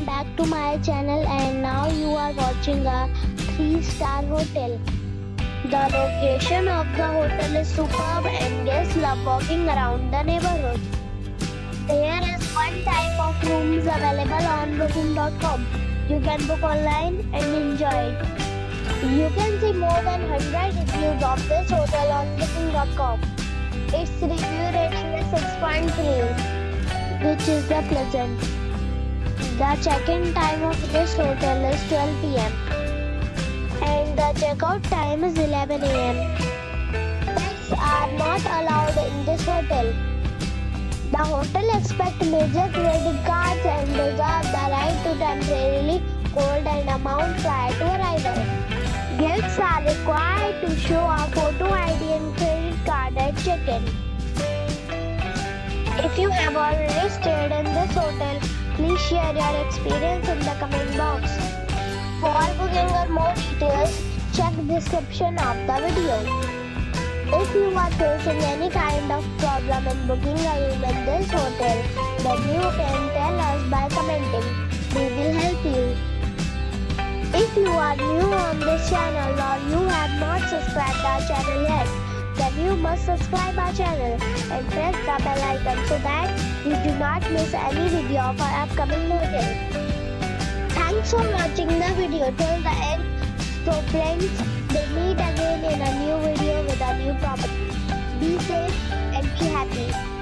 back to my channel, and now you are watching a 3-star hotel. The location of the hotel is superb and guests love walking around the neighborhood. There is one type of rooms available on booking.com. You can book online and enjoy it. You can see more than 100 reviews of this hotel on booking.com. Its review rating is 6.3, which is the pleasant. The check-in time of this hotel is 12 p.m. and the check-out time is 11 a.m. Pets are not allowed in this hotel. The hotel accepts major credit cards and reserves the right to temporarily hold an amount prior to arrival. Guests are required to show a photo ID and credit card at check-in. If you have already stayed in this hotel, please share your experience in the comment box. For booking or more details, check the description of the video. If you are facing any kind of problem in booking a room in this hotel, then you can tell us by commenting. We will help you. If you are new on this channel or you have not subscribed our channel yet, then you must subscribe our channel and press the bell icon so that you do not miss any video of our upcoming hotel. Thanks for watching the video till the end. So friends, we'll meet again in a new video with a new property. Be safe and be happy.